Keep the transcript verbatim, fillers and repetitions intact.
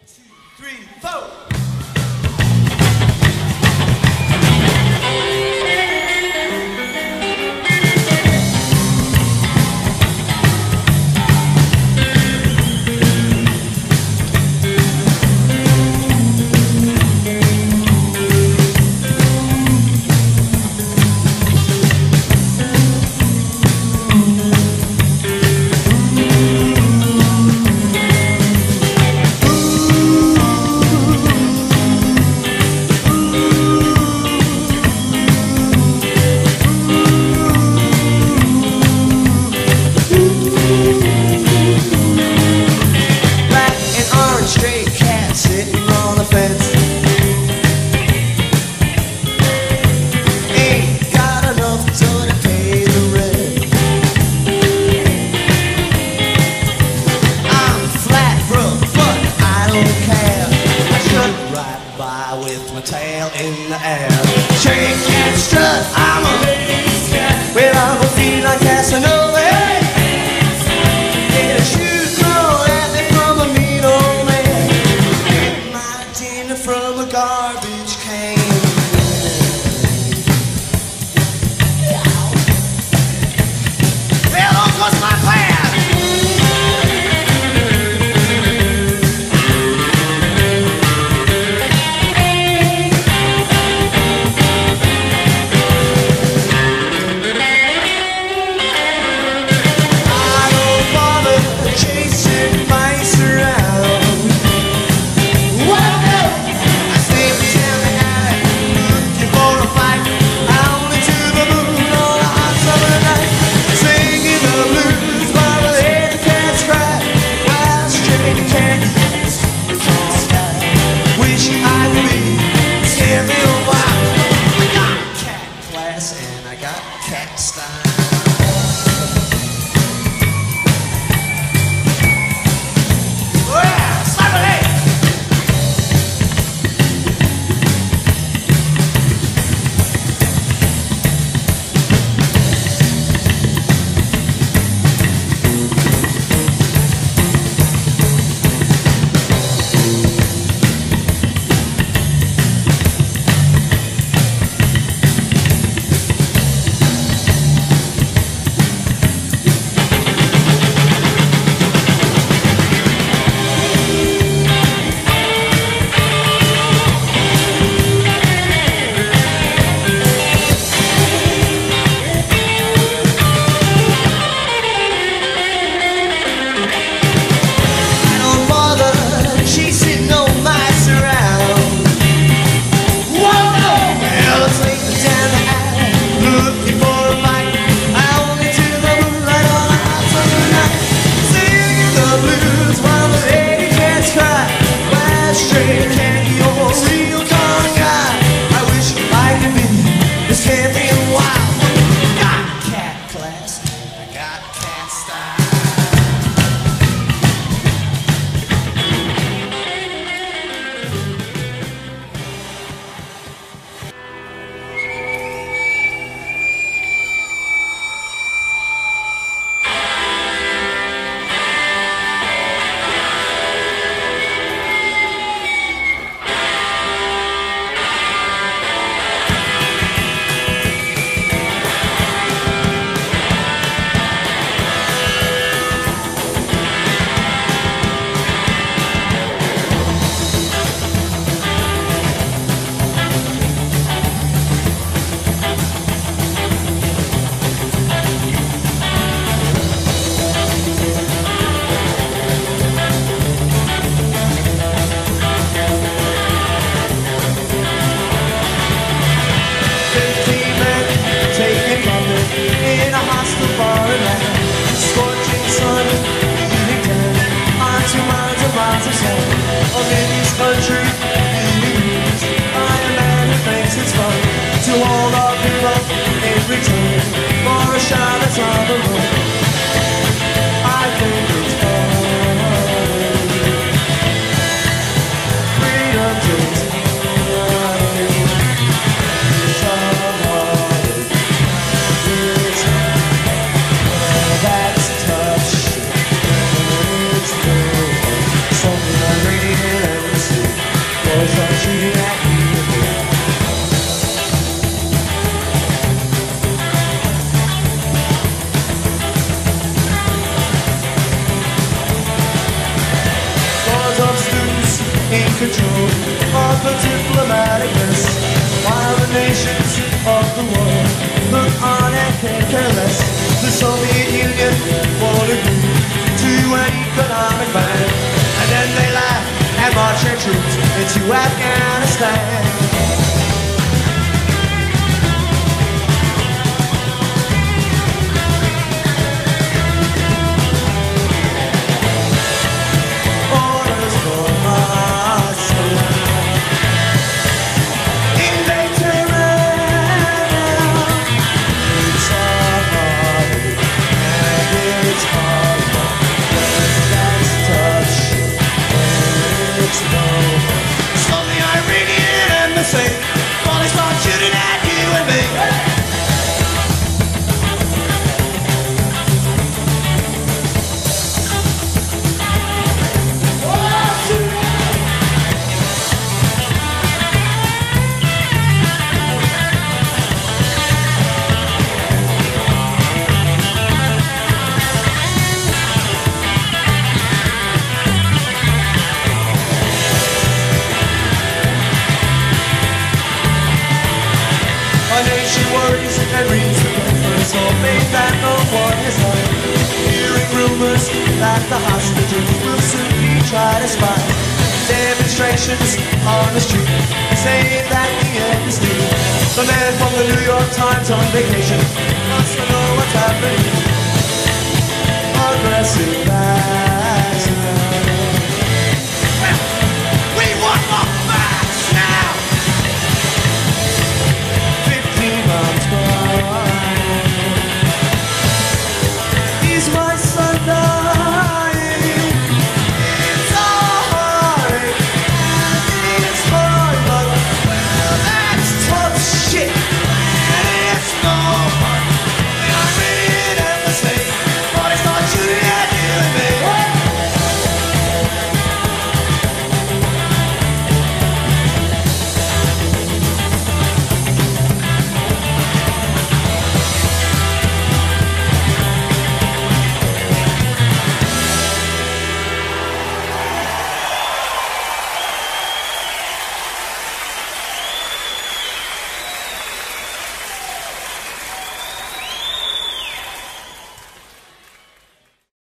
Something I really ringing and you see boys are shooting at you. Boys of students in control of the diplomaticness, while the nations of the world look on and can care less. The Soviet Union won't agree to an economic ban, and then they laugh and march their troops into Afghanistan. That the hostages will soon be tried as spies. Demonstrations on the street saying that the end is near. The man from the New York Times on vacation wants to know what's happening. Aggressive man.